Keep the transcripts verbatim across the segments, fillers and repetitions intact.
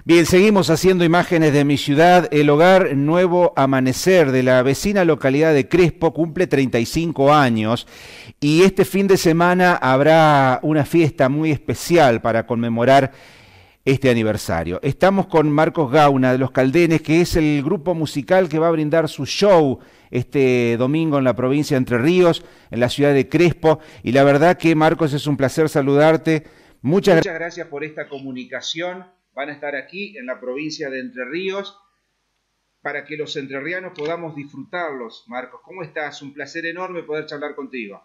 Bien, seguimos haciendo imágenes de mi ciudad. El hogar Nuevo Amanecer de la vecina localidad de Crespo cumple treinta y cinco años y este fin de semana habrá una fiesta muy especial para conmemorar este aniversario. Estamos con Marcos Gauna de Los Caldenes, que es el grupo musical que va a brindar su show este domingo en la provincia de Entre Ríos, en la ciudad de Crespo. Y la verdad que, Marcos, es un placer saludarte. Muchas, Muchas gracias por esta comunicación. Van a estar aquí en la provincia de Entre Ríos para que los entrerrianos podamos disfrutarlos. Marcos, ¿cómo estás? Un placer enorme poder charlar contigo.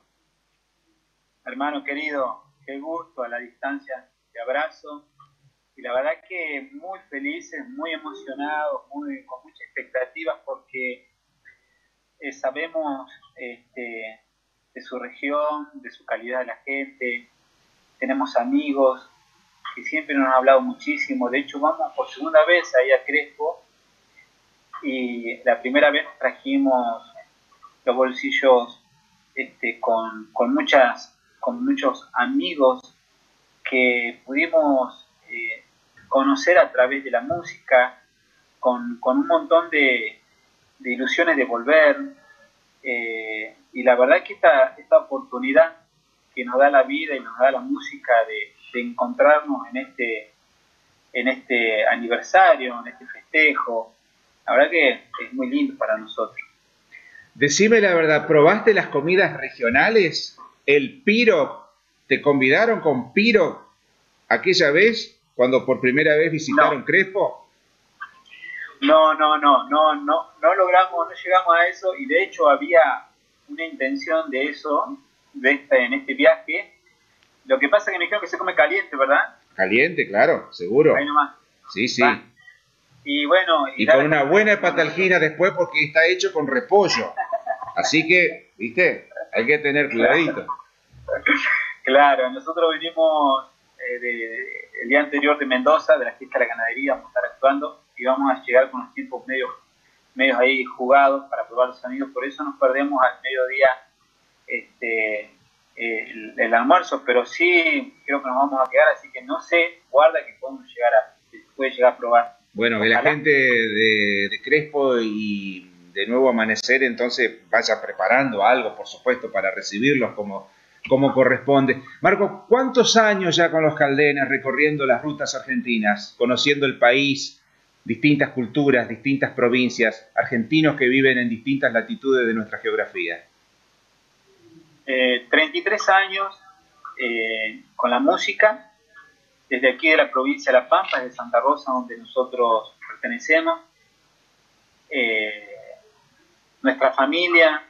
Hermano querido, qué gusto, a la distancia, te abrazo. Y la verdad que muy felices, muy emocionados, muy, con muchas expectativas porque eh, sabemos este, de su región, de su calidad de la gente, tenemos amigos que siempre nos han hablado muchísimo. De hecho, vamos por segunda vez ahí a Crespo y la primera vez nos trajimos los bolsillos este, con, con, muchas, con muchos amigos que pudimos eh, conocer a través de la música, con, con un montón de, de ilusiones de volver. Eh, y la verdad que esta, esta oportunidad que nos da la vida y nos da la música de, de encontrarnos en este, en este aniversario, en este festejo, la verdad que es muy lindo para nosotros. Decime la verdad, ¿probaste las comidas regionales? ¿El piro? ¿Te convidaron con piro aquella vez, cuando por primera vez visitaron no. Crespo? No, no, no, no, no, no logramos, no llegamos a eso, y de hecho había una intención de eso, de este, en este viaje. Lo que pasa es que me dijeron que se come caliente, ¿verdad? Caliente, claro, seguro. Ahí nomás. Sí, sí. Va. Y bueno... Y, y con una buena patalgina después porque está hecho con repollo. Así que, viste, hay que tener cuidadito. Claro, nosotros vinimos eh, de, el día anterior de Mendoza, de la fiesta de la ganadería, vamos a estar actuando y vamos a llegar con los tiempos medios, medios ahí jugados para probar los sonidos. Por eso nos perdemos al mediodía este, el, el almuerzo, pero sí creo que nos vamos a quedar, así que no sé, guarda que podemos llegar a, que puede llegar a probar. Bueno, que la gente de, de Crespo y de Nuevo Amanecer entonces vaya preparando algo, por supuesto, para recibirlos como, como corresponde. Marco, ¿cuántos años ya con los Caldenes recorriendo las rutas argentinas, conociendo el país, distintas culturas, distintas provincias, argentinos que viven en distintas latitudes de nuestra geografía? Eh, treinta y tres años eh, con la música, desde aquí de la provincia de La Pampa, de Santa Rosa, donde nosotros pertenecemos. Eh, nuestra familia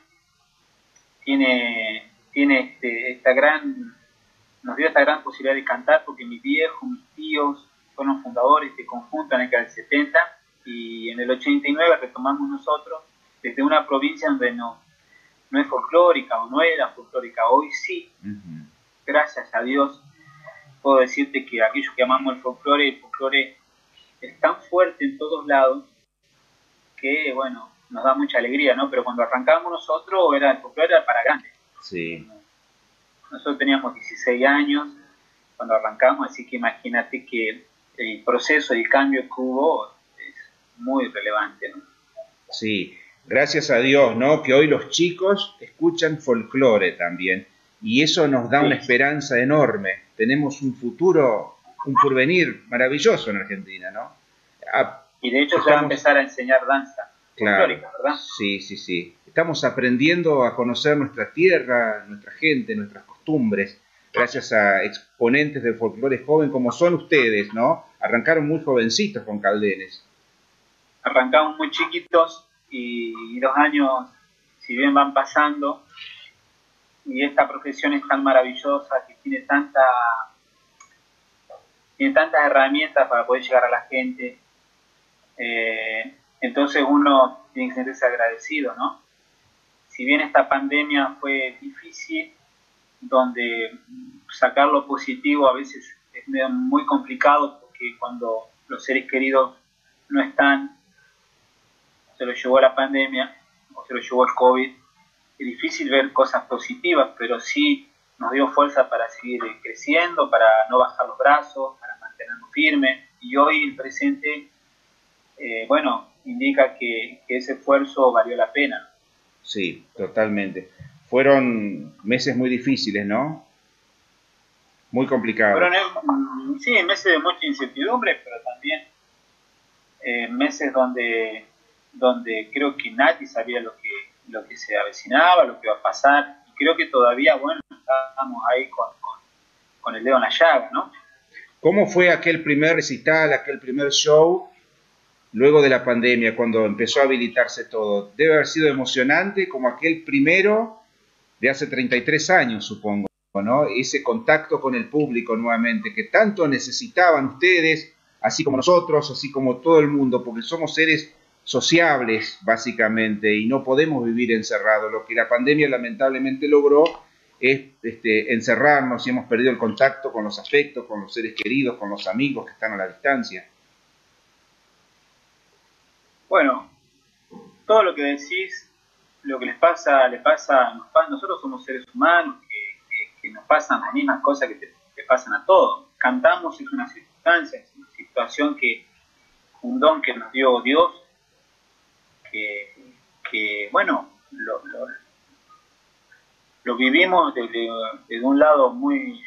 tiene, tiene este, esta gran, nos dio esta gran posibilidad de cantar, porque mi viejo, mis tíos fueron fundadores de conjunto en la década del setenta, y en el ochenta y nueve retomamos nosotros desde una provincia donde no, no es folclórica o no era folclórica, hoy sí. Uh-huh. Gracias a Dios puedo decirte que aquellos que amamos el folclore, el folclore es tan fuerte en todos lados que, bueno, nos da mucha alegría, ¿no? Pero cuando arrancamos nosotros, era, el folclore era para grandes. Sí. Nosotros teníamos dieciséis años cuando arrancamos, así que imagínate que el proceso, el cambio que hubo es muy relevante, ¿no? Sí, gracias a Dios, ¿no? Que hoy los chicos escuchan folclore también. Y eso nos da sí. una esperanza enorme. Tenemos un futuro, un porvenir maravilloso en Argentina, ¿no? Ah, y de hecho estamos... se va a empezar a enseñar danza claro, folclórica, ¿verdad? Sí, sí, sí. Estamos aprendiendo a conocer nuestra tierra, nuestra gente, nuestras costumbres, gracias a exponentes del folclore joven como son ustedes, ¿no? Arrancaron muy jovencitos con Caldenes. Arrancamos muy chiquitos y los años, si bien van pasando, y esta profesión es tan maravillosa, que tiene tanta tiene tantas herramientas para poder llegar a la gente, eh, entonces uno tiene que sentirse agradecido, ¿no? Si bien esta pandemia fue difícil, donde sacar lo positivo a veces es muy complicado, porque cuando los seres queridos no están, se lo llevó la pandemia o se lo llevó el COVID. Es difícil ver cosas positivas, pero sí nos dio fuerza para seguir creciendo, para no bajar los brazos, para mantenernos firmes. y hoy el presente, eh, bueno, indica que, que ese esfuerzo valió la pena. Sí, totalmente. Fueron meses muy difíciles, ¿no? Muy complicados. Fueron, eh, sí, meses de mucha incertidumbre, pero también eh, meses donde, donde creo que nadie sabía lo que, lo que se avecinaba, lo que iba a pasar, y creo que todavía, bueno, estábamos ahí con, con, con el dedo en la llaga, ¿no? ¿Cómo fue aquel primer recital, aquel primer show, luego de la pandemia, cuando empezó a habilitarse todo? Debe haber sido emocionante como aquel primero de hace treinta y tres años, supongo, ¿no? Ese contacto con el público nuevamente, que tanto necesitaban ustedes, así como nosotros, así como todo el mundo, porque somos seres sociables, básicamente, y no podemos vivir encerrados. Lo que la pandemia lamentablemente logró es este, encerrarnos y hemos perdido el contacto con los afectos, con los seres queridos, con los amigos que están a la distancia. Bueno, todo lo que decís, lo que les pasa, les pasa, nos pasa, nosotros somos seres humanos, que, que, que nos pasan las mismas cosas que te, te pasan a todos. Cantamos es una circunstancia, es una situación que, un don que nos dio Dios, que, que bueno, lo, lo, lo vivimos desde, desde un lado muy,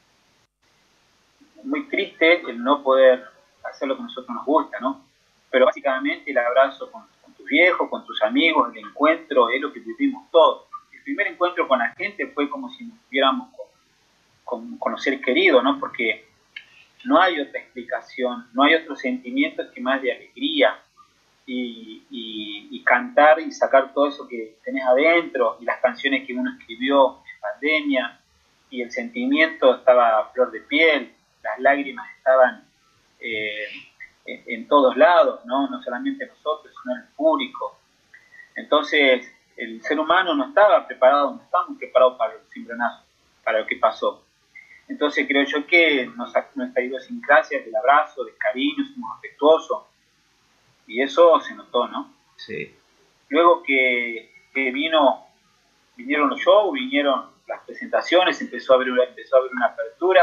muy triste, el no poder hacer lo que a nosotros nos gusta, ¿no? Pero básicamente el abrazo con, con tus viejos, con tus amigos, el encuentro es lo que vivimos todos. El primer encuentro con la gente fue como si nos viéramos con, con, con los seres queridos, ¿no? Porque no hay otra explicación, no hay otro sentimiento que más de alegría y, y, y cantar y sacar todo eso que tenés adentro y las canciones que uno escribió en pandemia y el sentimiento estaba a flor de piel, las lágrimas estaban eh, en, en todos lados, ¿no? No solamente nosotros, sino el público. Entonces, el ser humano no estaba preparado, no estábamos preparados para el cimbronazo, para lo que pasó. Entonces creo yo que nos, nuestra idiosincrasia del abrazo, del cariño, somos afectuosos, y eso se notó, ¿no? Sí. Luego que, que vino, vinieron los shows, vinieron las presentaciones, empezó a haber una, empezó a haber una apertura,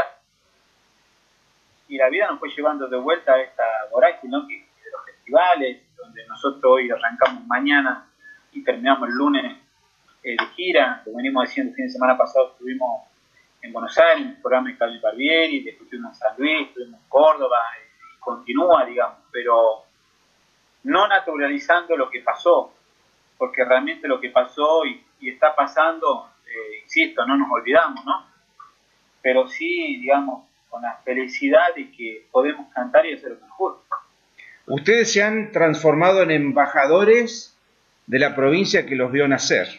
y la vida nos fue llevando de vuelta a esta vorágine, ¿no? Que, de los festivales, donde nosotros hoy arrancamos mañana y terminamos el lunes eh, de gira, como venimos diciendo el fin de semana pasado, estuvimos en Buenos Aires, en el programa de Carlos Barbieri, después estuvimos en San Luis, estuvimos en Córdoba, y continúa, digamos, pero no naturalizando lo que pasó, porque realmente lo que pasó y, y está pasando, eh, insisto, no nos olvidamos, ¿no? Pero sí, digamos, con la felicidad de que podemos cantar y hacer lo que nos gusta. Ustedes se han transformado en embajadores de la provincia que los vio nacer.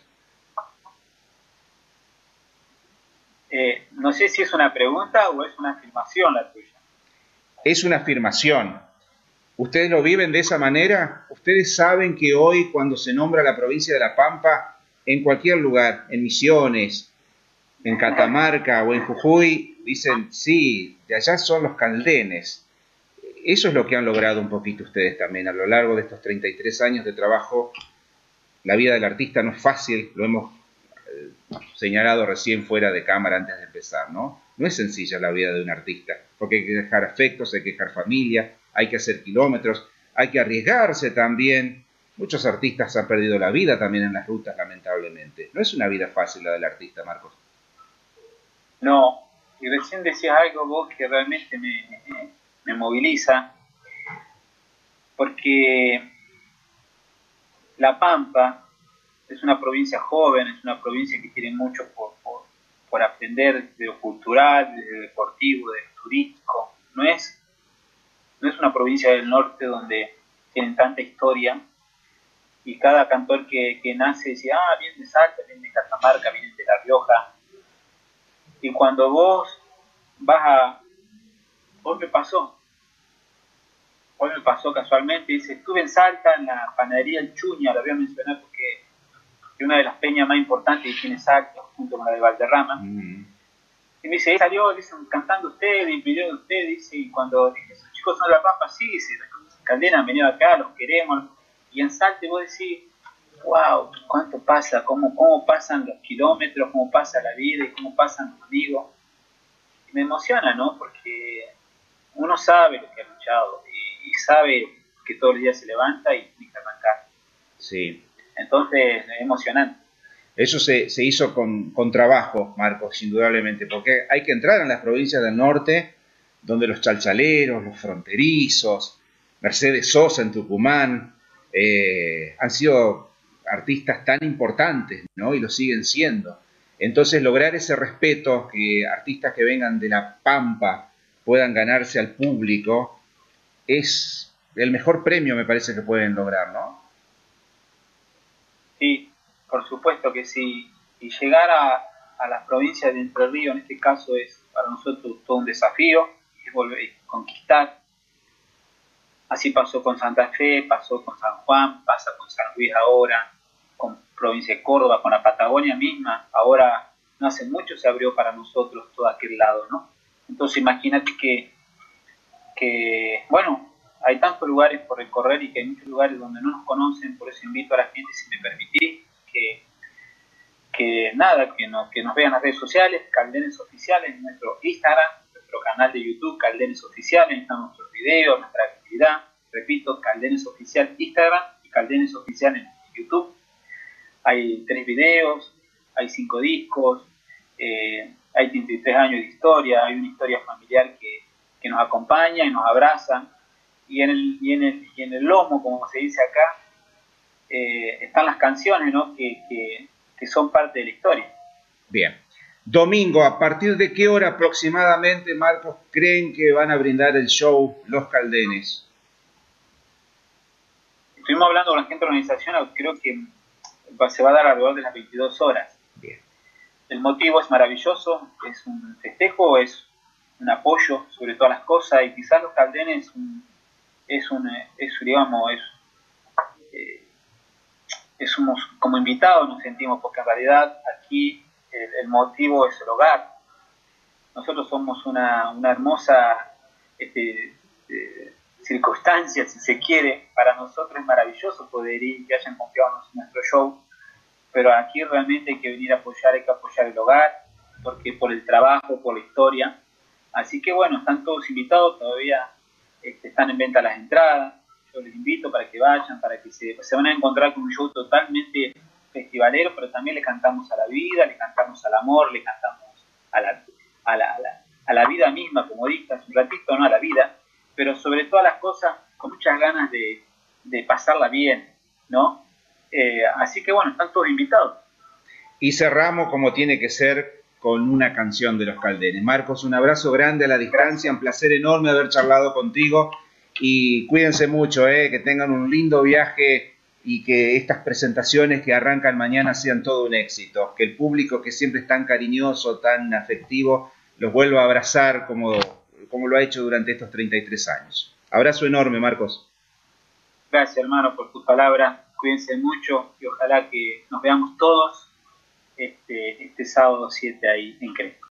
Eh, no sé si es una pregunta o es una afirmación la tuya. Es una afirmación. ¿Ustedes lo viven de esa manera? ¿Ustedes saben que hoy, cuando se nombra la provincia de La Pampa, en cualquier lugar, en Misiones, en Catamarca o en Jujuy, dicen, sí, de allá son los caldenes? Eso es lo que han logrado un poquito ustedes también a lo largo de estos treinta y tres años de trabajo. La vida del artista no es fácil, lo hemos eh, señalado recién fuera de cámara antes de empezar, ¿no? No es sencilla la vida de un artista, porque hay que dejar afectos, hay que dejar familia, hay que hacer kilómetros, hay que arriesgarse también. Muchos artistas han perdido la vida también en las rutas, lamentablemente. No es una vida fácil la del artista, Marcos. No, y recién decías algo vos que realmente me, me, me moviliza, porque La Pampa es una provincia joven, es una provincia que tiene mucho por, por, por aprender de lo cultural, de lo deportivo, de lo turístico. No es, no es una provincia del norte donde tienen tanta historia y cada cantor que, que nace dice, ah, viene de Salta, viene de Catamarca, viene de La Rioja. Y cuando vos vas a... Hoy me pasó, hoy me pasó casualmente, dice, estuve en Salta, en la panadería El Chuña, la voy a mencionar porque es una de las peñas más importantes que tiene Salta, junto con la de Valderrama. Mm. Y me dice, ahí salió, dice, cantando usted, y pidió de usted, dice, y cuando dije, esos chicos son de La Pampa, sí, dice, Caldena han venido acá, los queremos. Y en Salta vos decís, wow, cuánto pasa, cómo, cómo pasan los kilómetros, cómo pasa la vida y cómo pasan los amigos. Y me emociona, ¿no? Porque uno sabe lo que ha luchado y, y sabe que todos los días se levanta y tiene que arrancar. Sí. Entonces, es emocionante. Eso se, se hizo con, con trabajo, Marcos, indudablemente, porque hay que entrar en las provincias del norte, donde los chalchaleros, los fronterizos, Mercedes Sosa en Tucumán, eh, han sido artistas tan importantes, ¿no? Y lo siguen siendo. Entonces, lograr ese respeto, que artistas que vengan de La Pampa puedan ganarse al público, es el mejor premio, me parece, que pueden lograr, ¿no? Sí, por supuesto que sí. Y llegar a, a las provincias de Entre Ríos, en este caso, es para nosotros todo un desafío, es volver a conquistar. Así pasó con Santa Fe, pasó con San Juan, pasa con San Luis ahora, con provincia de Córdoba, con la Patagonia misma. Ahora, no hace mucho se abrió para nosotros todo aquel lado, ¿no? Entonces imagínate que, que, bueno, hay tantos lugares por recorrer y que hay muchos lugares donde no nos conocen, por eso invito a la gente, si me permitís, que, que nada, que, no, que nos vean en las redes sociales, Caldenes Oficiales, en nuestro Instagram, nuestro canal de YouTube, Caldenes Oficiales, están nuestros videos, nuestra actividad, repito, Caldenes Oficial Instagram y Caldenes Oficial en YouTube. Hay tres videos, hay cinco discos, eh, hay treinta y tres años de historia, hay una historia familiar que, que nos acompaña y nos abraza, y en el, y en el, y en el lomo, como se dice acá, eh, están las canciones, ¿no? que, que, que son parte de la historia. Bien. Domingo, ¿a partir de qué hora aproximadamente, Marcos, creen que van a brindar el show Los Caldenes? Estuvimos hablando con la gente de la organización, creo que se va a dar alrededor de las veintidós horas. Bien. El motivo es maravilloso, es un festejo, es un apoyo sobre todas las cosas, y quizás Los Caldenes es un, es, digamos, es, eh, es un, como invitados nos sentimos, porque en realidad aquí el, el motivo es el hogar. Nosotros somos una, una hermosa este, eh, circunstancia, si se quiere. Para nosotros es maravilloso poder ir y que hayan confiado en nuestro show, pero aquí realmente hay que venir a apoyar, hay que apoyar el hogar, porque por el trabajo, por la historia. Así que bueno, están todos invitados, todavía este, están en venta las entradas. Yo les invito para que vayan, para que se, se van a encontrar con un show totalmente festivalero, pero también le cantamos a la vida, le cantamos al amor, le cantamos a la, a la, a la, a la vida misma, como dictas un ratito, ¿no? A la vida, pero sobre todas las cosas con muchas ganas de, de pasarla bien, ¿no? Eh, así que bueno, están todos invitados. Y cerramos como tiene que ser con una canción de Los Caldenes. Marcos, un abrazo grande a la distancia, un placer enorme haber charlado contigo y cuídense mucho, eh, que tengan un lindo viaje y que estas presentaciones que arrancan mañana sean todo un éxito, que el público que siempre es tan cariñoso, tan afectivo, los vuelva a abrazar como, como lo ha hecho durante estos treinta y tres años. Abrazo enorme, Marcos. Gracias, hermano, por tus palabras. Cuídense mucho y ojalá que nos veamos todos este, este sábado siete ahí en Crespo.